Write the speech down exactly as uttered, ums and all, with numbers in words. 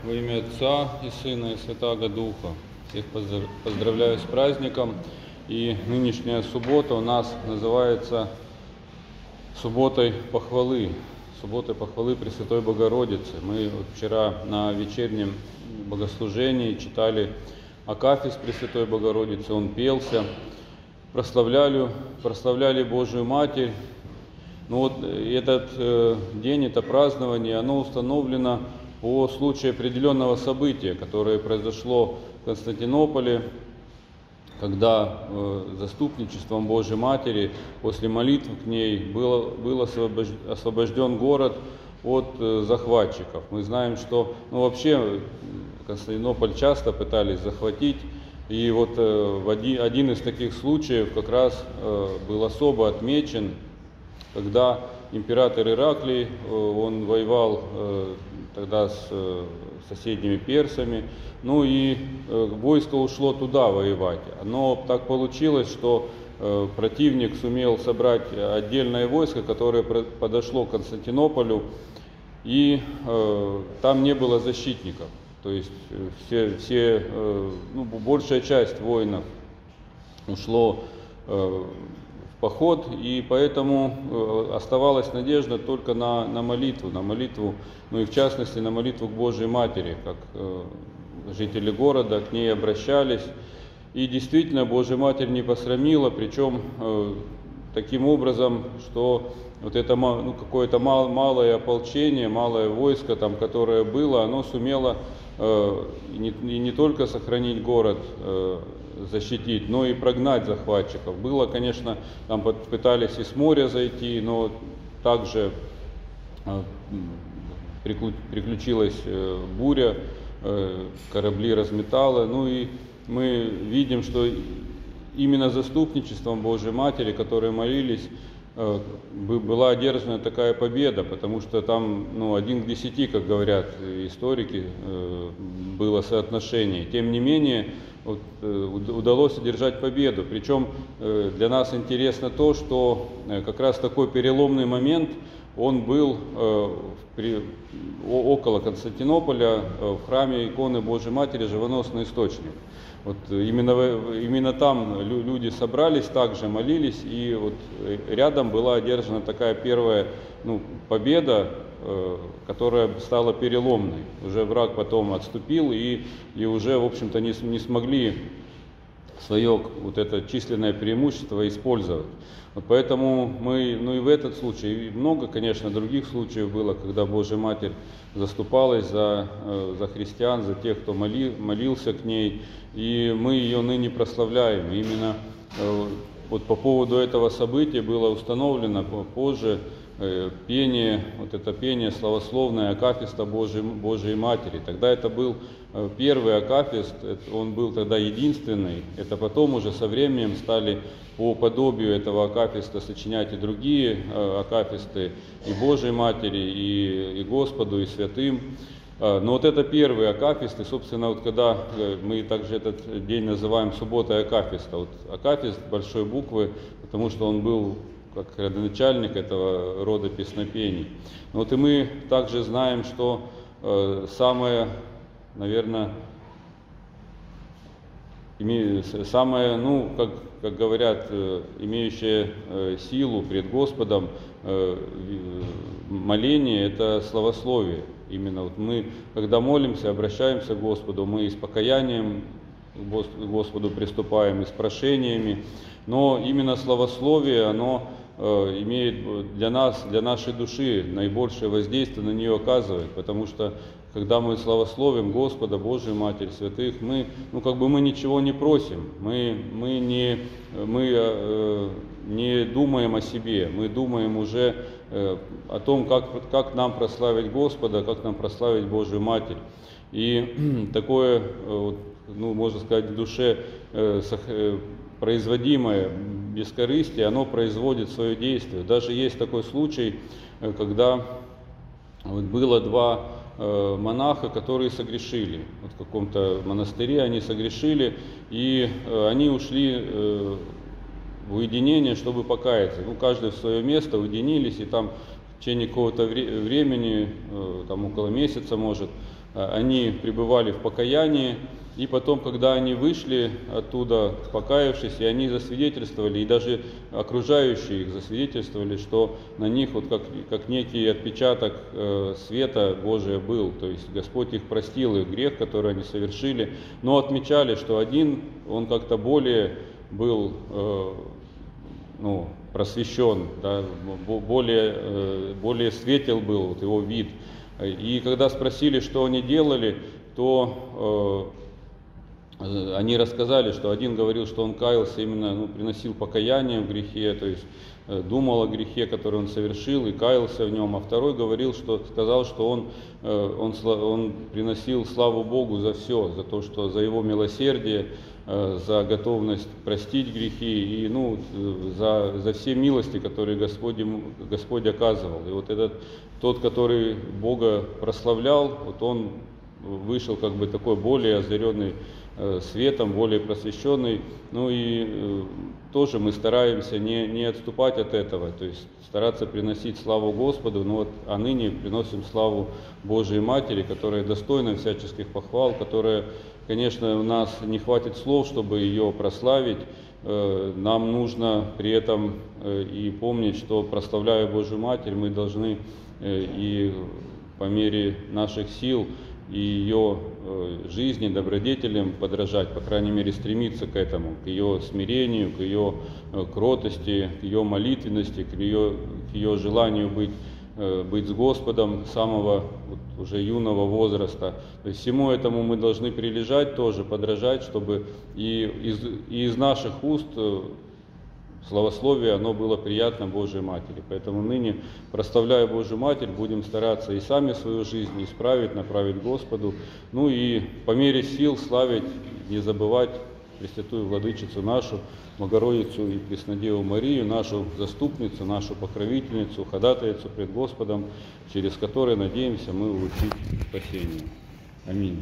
Во имя Отца и Сына и Святаго Духа. Всех поздравляю с праздником. И нынешняя суббота у нас называется субботой похвалы. Субботой похвалы Пресвятой Богородицы. Мы вот вчера на вечернем богослужении читали акафист Пресвятой Богородицы, он пелся, прославляли, прославляли Божию Матерь. Но вот этот э, день, это празднование, оно установлено по случаю определенного события, которое произошло в Константинополе, когда э, заступничеством Божьей Матери после молитвы к ней был, был освобожден город от э, захватчиков. Мы знаем, что ну, вообще Константинополь часто пытались захватить, и вот э, в один, один из таких случаев как раз э, был особо отмечен, когда император Ираклий, он воевал тогда с соседними персами, ну и войско ушло туда воевать. Но так получилось, что противник сумел собрать отдельное войско, которое подошло к Константинополю, и там не было защитников. То есть все, все, ну, большая часть воинов ушло поход, и поэтому оставалась надежда только на, на молитву, на молитву, ну и в частности на молитву к Божьей Матери, как э, жители города к ней обращались. И действительно Божья Матерь не посрамила, причем э, таким образом, что вот это ну, какое-то мал, малое ополчение, малое войско, там, которое было, оно сумело э, и, не, и не только сохранить город, э, защитить, но и прогнать захватчиков. Было, конечно, там пытались и с моря зайти, но также приключилась буря, корабли разметало. Ну и мы видим, что именно заступничеством Божьей Матери, которые молились, была одержана такая победа, потому что там ну, один к десяти, как говорят историки, было соотношение. Тем не менее, вот, удалось одержать победу. Причем для нас интересно то, что как раз такой переломный момент, он был при, около Константинополя, в храме иконы Божьей Матери «Живоносный источник». Вот именно, именно там люди собрались, также молились, и вот рядом была одержана такая первая ну, победа, которая стала переломной. Уже враг потом отступил, и, и уже, в общем-то, не, не смогли свое вот это численное преимущество использовать. Вот поэтому мы, ну и в этот случай, и много, конечно, других случаев было, когда Божья Матерь заступалась за, за христиан, за тех, кто молил, молился к ней, и мы ее ныне прославляем. Именно вот по поводу этого события было установлено позже пение, вот это пение славословное акафиста Божьей, Божьей Матери. Тогда это был первый акафист, он был тогда единственный. Это потом уже со временем стали по подобию этого акафиста сочинять и другие акафисты и Божьей Матери, и, и Господу, и святым. Но вот это первый акафист, и, собственно, вот когда мы также этот день называем субботой акафиста, вот акафист большой буквы, потому что он был как родоначальник этого рода песнопений. Но вот и мы также знаем, что э, самое, наверное, име, самое, ну, как, как говорят, э, имеющее э, силу пред Господом э, моление – это славословие. Именно вот мы, когда молимся, обращаемся к Господу, мы и с покаянием к Господу приступаем, и с прошениями, но именно славословие, оно э, имеет для нас, для нашей души наибольшее воздействие, на нее оказывает, потому что когда мы славословим Господа, Божию Матерь, святых, мы, ну, как бы мы ничего не просим, мы, мы, не, мы э, не думаем о себе, мы думаем уже э, о том, как, как нам прославить Господа, как нам прославить Божию Матерь. И такое, э, ну, можно сказать, в душе э, э, производимое бескорыстие, оно производит свое действие. Даже есть такой случай, э, когда вот было два монаха, которые согрешили. Вот в каком-то монастыре они согрешили, и они ушли в уединение, чтобы покаяться. Ну, каждый в свое место уединились, и там в течение какого-то времени, там около месяца, может, они пребывали в покаянии, и потом, когда они вышли оттуда, покаявшись, и они засвидетельствовали, и даже окружающие их засвидетельствовали, что на них вот как, как некий отпечаток э, света Божия был, то есть Господь их простил, их грех, который они совершили, но отмечали, что один, он как-то более был э, ну, просвещен, да, более, э, более светел был вот его вид. И когда спросили, что они делали, то э, они рассказали, что один говорил, что он каялся именно, ну, приносил покаяние в грехе, то есть э, думал о грехе, который он совершил, и каялся в нем, а второй говорил, что сказал, что он, э, он, он приносил славу Богу за все, за то, что за его милосердие, э, за готовность простить грехи и, ну, за, за все милости, которые Господь, ему, Господь оказывал. И вот этот тот, который Бога прославлял, вот он вышел как бы такой более озаренный светом, более просвещенный. Ну и э, тоже мы стараемся не, не отступать от этого, то есть стараться приносить славу Господу, но вот, а ныне приносим славу Божией Матери, которая достойна всяческих похвал, которая, конечно, у нас не хватит слов, чтобы ее прославить. Э, нам нужно при этом э, и помнить, что, прославляя Божию Матерь, мы должны э, и по мере наших сил и ее жизни, добродетелям подражать, по крайней мере, стремиться к этому, к ее смирению, к ее кротости, к ее молитвенности, к ее, к ее желанию быть, быть с Господом с самого вот, уже юного возраста. То есть всему этому мы должны прилежать тоже, подражать, чтобы и из, и из наших уст славословие, оно было приятно Божьей Матери. Поэтому ныне, прославляя Божью Матерь, будем стараться и сами свою жизнь исправить, направить Господу, ну и по мере сил славить, не забывать Пресвятую Владычицу нашу, Богородицу и Преснодеву Марию, нашу заступницу, нашу покровительницу, ходатайцу пред Господом, через которую, надеемся, мы улучшить спасение. Аминь.